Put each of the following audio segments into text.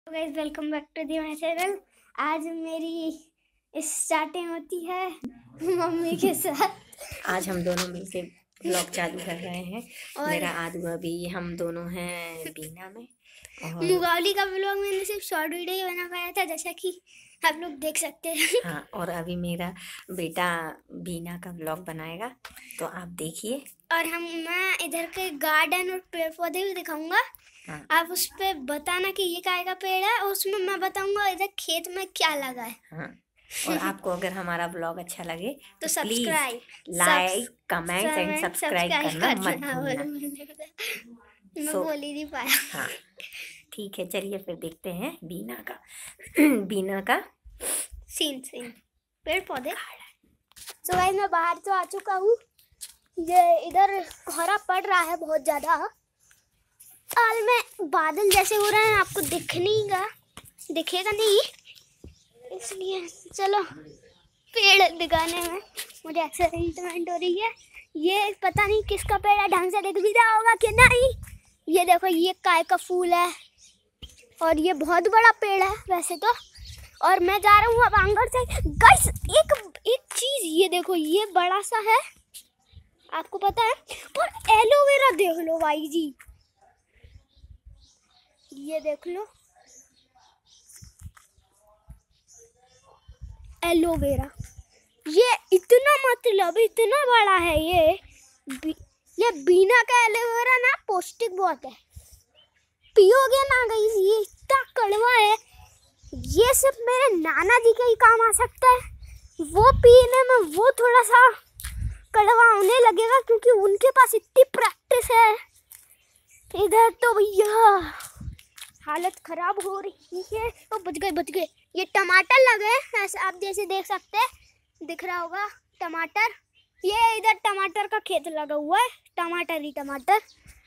Guys welcome back to the my channel. आज मेरी starting होती है मम्मी के साथ। आज हम दोनों मिलके ब्लॉग चालू कर रहे हैं। और मेरा आदू अभी हम दोनों हैं बीना में। और मुगावली का ब्लॉग मैंने सिर्फ शॉर्ट वीडियो ही बना पाया था, जैसा कि आप लोग देख सकते हैं। हाँ, और अभी मेरा बेटा बीना का ब्लॉग बनाएगा, तो आप देखिए। और मैं इधर के गार्डन और पेड़ पौधे भी दिखाऊंगा। हाँ, आप उस पे बताना कि ये काय का पेड़ है, और उसमें मैं बताऊंगा इधर खेत में क्या लगा है। हाँ। और आपको अगर हमारा ब्लॉग अच्छा लगे तो please subscribe, like, comment and subscribe करना मत भूलना। मैं सो बोल ही नहीं पाया। हाँ, ठीक है, चलिए फिर देखते हैं बीना का बीना का सीन पेड़ पौधे। सो गाइस मैं बाहर तो आ चुका हूँ। ये इधर कोहरा पड़ रहा है बहुत ज्यादा। हाल में बादल जैसे हो रहे हैं, आपको दिखेगा नहीं, इसलिए चलो पेड़ दिखाने में मुझे एक्साइटमेंट हो रही है। ये पता नहीं किसका पेड़ है, ढंग से दिख भी रहा होगा कि नहीं। ये देखो, ये काय का फूल है और ये बहुत बड़ा पेड़ है वैसे तो। और मैं जा रहा हूँ अब आंगन से। गाइस एक चीज ये देखो, ये बड़ा सा है, आपको पता है। और एलोवेरा देख लो भाई जी, ये देख लो एलोवेरा। ये इतना बड़ा है ये बीना का एलोवेरा ना पौष्टिक बहुत है, पियोगे ना गाइस, ये इतना कड़वा है। ये सिर्फ मेरे नाना जी के ही काम आ सकता है, वो पीने में वो थोड़ा सा कड़वा होने लगेगा क्योंकि उनके पास इतनी प्रैक्टिस है। इधर तो भैया हालत खराब हो रही है। तो बच गए। ये टमाटर लगे हैं, ऐसे आप जैसे देख सकते हैं, दिख रहा होगा टमाटर। ये इधर टमाटर का खेत लगा हुआ है, टमाटर ही टमाटर।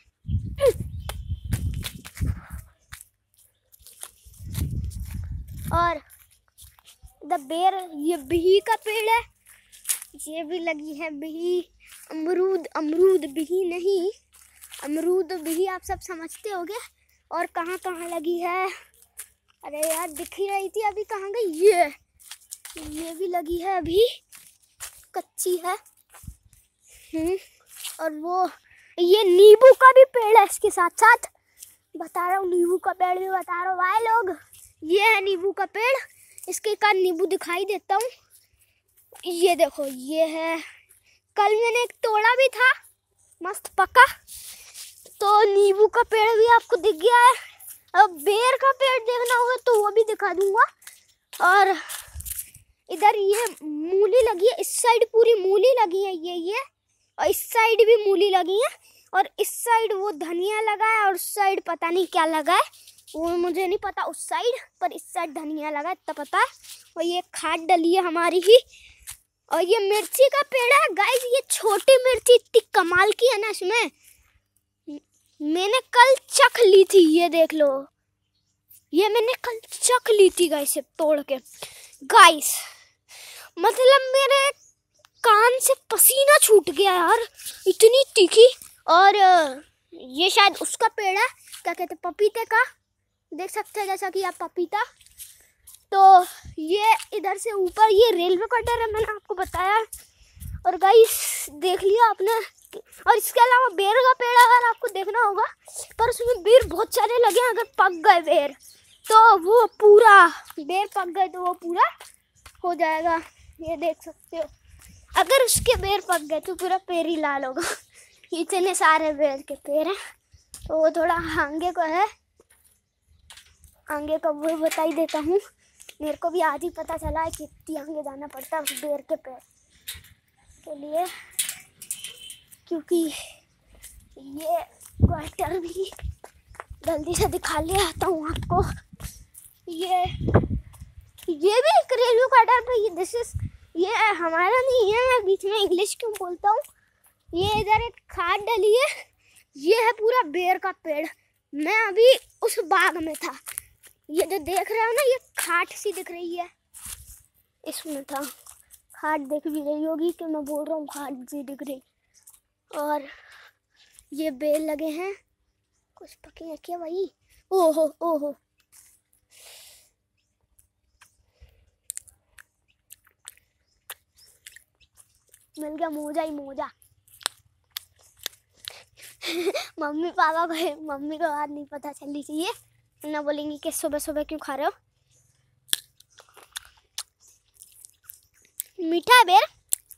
और इधर बेर, ये बिही का पेड़ है, ये भी लगी है बिही। अमरूद बिही नहीं, अमरूद बिही आप सब समझते होंगे। और कहाँ कहाँ लगी है, अरे यार दिख ही रही थी, अभी कहाँ गई। ये भी लगी है, अभी कच्ची है। और वो ये नींबू का भी पेड़ है, इसके साथ साथ बता रहा हूँ, नींबू का पेड़ भी बता रहा हूँ भाई लोग। ये है नींबू का पेड़, इसके कारण नींबू दिखाई देता हूँ। ये देखो, ये है, कल मैंने एक तोड़ा भी था, मस्त पका। तो नींबू का पेड़ भी आपको दिख गया है। अब बेर का पेड़ देखना होगा तो वो भी दिखा दूंगा। और इधर ये मूली लगी है, इस साइड पूरी मूली लगी है, ये और इस साइड भी मूली लगी है। और इस साइड वो धनिया लगा है, और उस साइड पता नहीं क्या लगा है, वो मुझे नहीं पता उस साइड, पर इस साइड धनिया लगा है इतना पता है। और ये खाद डली है हमारी ही। और ये मिर्ची का पेड़ है गाइस, ये छोटी मिर्ची इतनी कमाल की है ना, इसमें मैंने कल चख ली थी, ये देख लो, ये मैंने कल चख ली थी गाइस तोड़ के। गाइस मतलब मेरे कान से पसीना छूट गया यार, इतनी तीखी। और ये शायद उसका पेड़ है, क्या कहते हैं, पपीते का, देख सकते हैं जैसा कि आप पपीता। तो ये इधर से ऊपर ये रेलवे कटर है, मैंने आपको बताया। और गाइस देख लिया आपने। और इसके अलावा बेर का पेड़ अगर आपको देखना होगा, पर उसमें बेर बहुत सारे लगे हैं, अगर पक गए बेर तो वो पूरा, बेर पक गए तो वो पूरा हो जाएगा, ये देख सकते हो। अगर उसके बेर पक गए तो पूरा पेड़ ही लाल होगा। इतने सारे बेर के पेड़ हैं। तो वो थोड़ा आगे को है, आगे का वो बता ही देता हूँ। मेरे को भी आज ही पता चला है कि इतनी आगे जाना पड़ता है उस बेर के पेड़ के लिए, क्योंकि ये क्वार्टर भी जल्दी से दिखा ले आता हूँ आपको। ये भी एक रेलवे क्वार्टर पे, ये हमारा नहीं है, मैं बीच में इंग्लिश क्यों बोलता हूँ। ये इधर एक खाद डली है, ये है पूरा बेर का पेड़। मैं अभी उस बाग में था, ये जो देख रहे हो ना, ये खाट सी दिख रही है, इसमें था। खाट दिख भी रही होगी कि मैं बोल रहा हूँ खाट सी दिख रही। और ये बेल लगे हैं, कुछ पके हैं क्या भाई। ओहो मिल गया मोजा ही मोजा। मम्मी पापा को, मम्मी को बात नहीं पता चलनी चाहिए, ना बोलेंगी कि सुबह सुबह क्यों खा रहे हो। मीठा है बेर।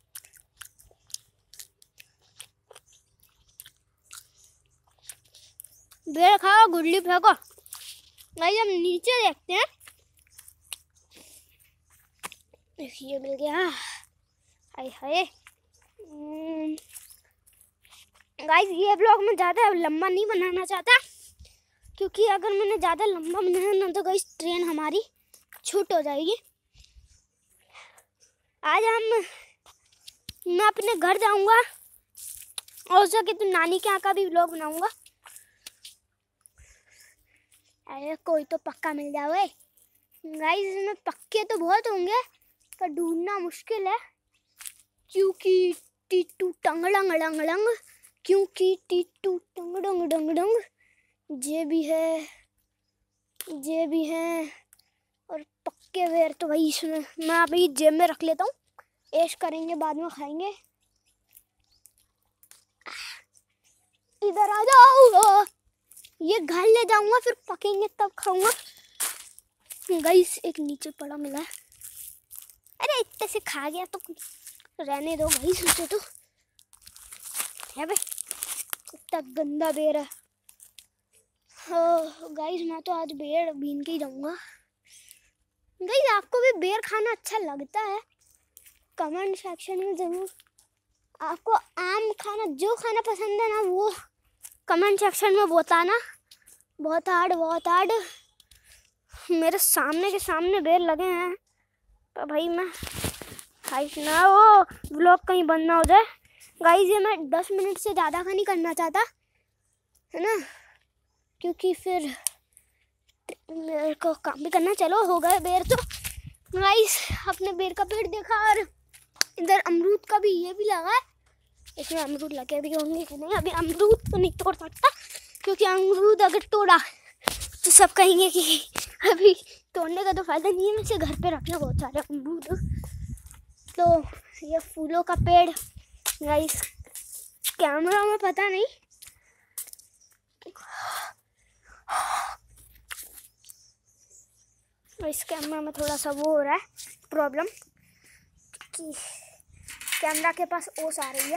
बेर खाओ, गुल्ली फेंको। भाई हम नीचे देखते हैं। ये मिल गया। हाय हाय गाइस, ये ब्लॉग मैं ज़्यादा लंबा नहीं बनाना चाहता, क्योंकि अगर मैंने ज़्यादा लंबा बनाया ना तो गाइस ट्रेन हमारी छूट हो जाएगी। आज मैं अपने घर जाऊंगा और सके तो नानी के यहाँ का भी ब्लॉग बनाऊंगा। अरे कोई तो पक्का मिल जाए गाइस। इसमें पक्के तो बहुत होंगे पर ढूंढना मुश्किल है, क्योंकि टीटू टंग डंग डंग डंग, क्योंकि टीटू टंग डंग डंग डंग। ये भी है और पक्के वेर तो भाई इसमें मैं अभी जेब में रख लेता हूँ, ऐश करेंगे बाद में खाएंगे। इधर आ जाओ, ये घर ले जाऊंगा फिर पकेंगे तब खाऊंगा। गाइस एक नीचे पड़ा मिला है। अरे इतने से खा गया तो रहने दो गाइस, उसे तो है भाई, इतना गंदा बेर है। गाइस मैं तो आज बेर बीन के ही जाऊंगा। गाइस आपको भी बेर खाना अच्छा लगता है? कमेंट सेक्शन में जरूर, आपको आम खाना जो खाना पसंद है ना वो कमेंट सेक्शन में बताना। बहुत हार्ड मेरे सामने के सामने बेर लगे हैं, तो भाई मैं खाइश ना वो व्लॉग कहीं बंद ना हो जाए। गाइस ये मैं 10 मिनट से ज़्यादा का नहीं करना चाहता है ना, क्योंकि फिर मेरे को काम भी करना। चलो हो गए बेर तो। गाइस अपने बेर का पेड़ देखा और इधर अमरूद का भी ये भी लगा है। इसमें अमरूद लगे भी होंगे कि नहीं, अभी अमरूद तो नहीं तोड़ सकता, क्योंकि अमरूद अगर तोड़ा तो सब कहेंगे कि अभी तोड़ने का तो फायदा नहीं है, वैसे घर पे रखना बहुत सारे अमरूद। तो ये फूलों का पेड़ गाइस कैमरा में पता नहीं, इस कैमरा में थोड़ा सा वो हो रहा है प्रॉब्लम कि कैमरा के पास ओस आ रही है।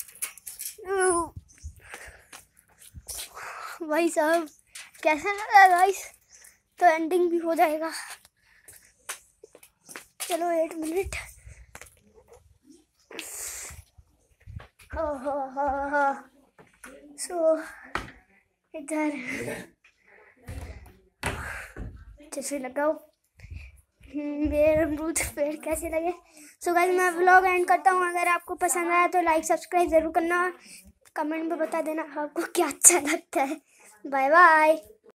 भाई साहब कैसा लगा गाइस, तो एंडिंग भी हो जाएगा। चलो 8 मिनट। सो इधर जैसे लगाओ मेरे अमरूद पेड़ कैसे लगे। सो गाइस मैं व्लॉग एंड करता हूँ। अगर आपको पसंद आया तो लाइक सब्सक्राइब ज़रूर करना, कमेंट में बता देना आपको क्या अच्छा लगता है। Bye bye.